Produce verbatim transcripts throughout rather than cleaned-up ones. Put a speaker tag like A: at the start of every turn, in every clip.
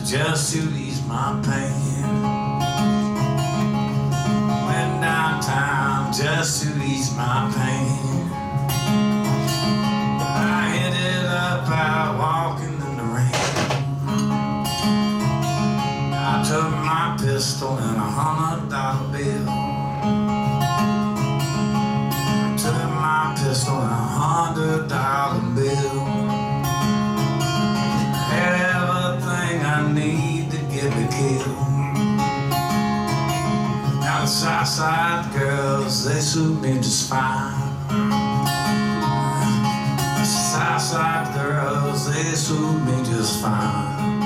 A: just to ease my pain. Went downtown just to ease my pain. I ended up out walking in the rain. I took my pistol and a hundred dollar bill. I took my pistol and a hundred dollar bill. Had everything I need to get me killed. Now the Southside girls, they suit me just fine. The Southside girls, they suit me just fine.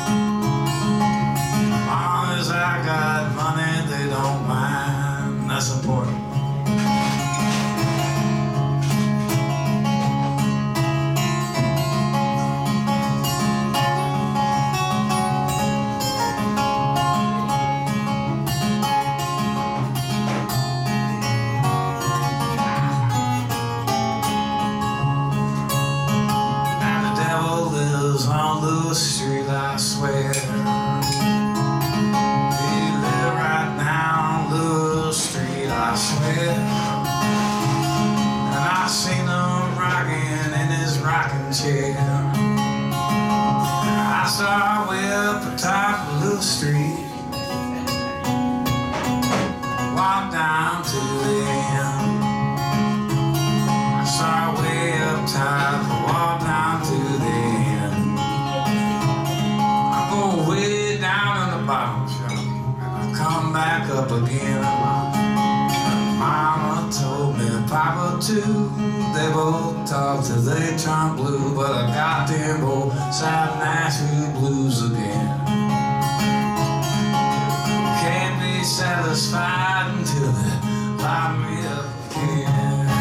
A: As long as I got money, they don't mind. That's important. On Lewis Street, I swear. He live right now on Lewis Street, I swear. And I seen him rocking in his rocking chair. I saw way up the top of Lewis Street, walk down to the end. I saw way up top, walk down to the end. Way down in the bottom shop, and I come back up again. Mama told me, Papa too. They both talk till they turn blue, but I got them old South Nashville blues again. Can't be satisfied until they light me up again.